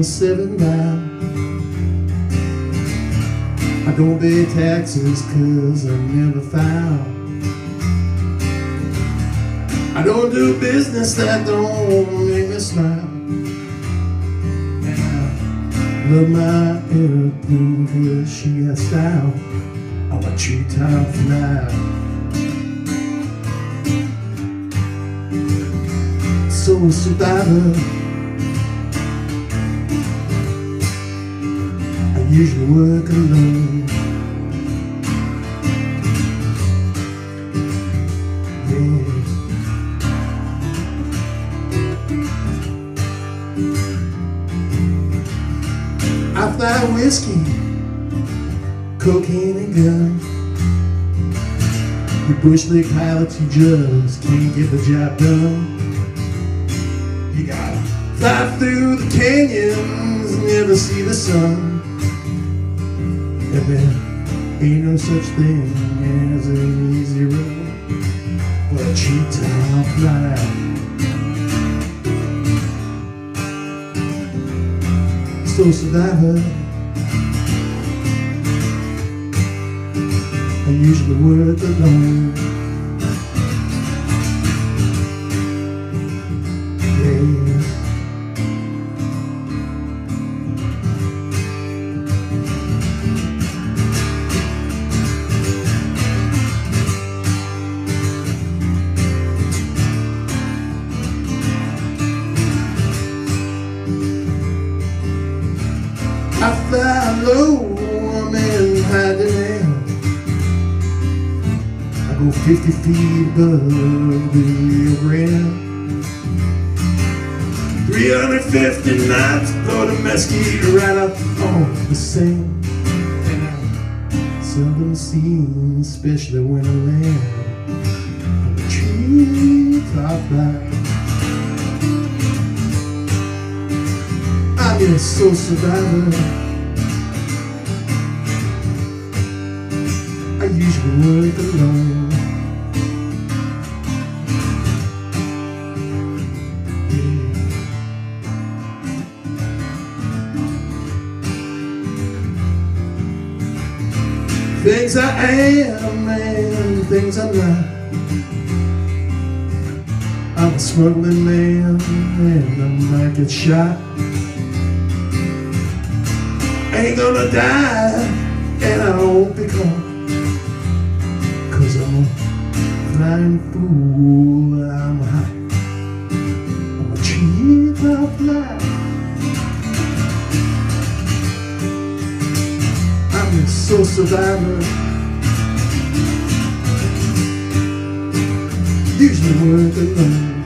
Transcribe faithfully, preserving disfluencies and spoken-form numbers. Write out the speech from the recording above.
oh seven down. I don't pay taxes cause I never filed. I don't do business that don't make me smile. And I love my airplane cause she got style. I'm a treetop flyer. Soul survivor. I usually work alone. Yeah. I fly whiskey, cocaine and gun. You bush league pilots, you just can't get the job done. You gotta fly through the canyons, never see the sun. And there ain't no such thing as an easy road for a treetop flyer. So survivor, I usually work alone. Yeah. I fly low, I'm in high demand. I go fifty feet above the Rio Grande. three hundred fifty knots, throw the mesquite right up on the sand. And I seldom seen, especially when I land on the treetop flyer. I'm a soul survivor. I usually work alone. Yeah. Things I am and things I'm not. I'm a smuggling man and I might get shot. Ain't gonna die and I won't be caught, cause I'm a flying fool, I'm hot. I'm a treetop flyer. I'm a soul survivor. Usually work alone.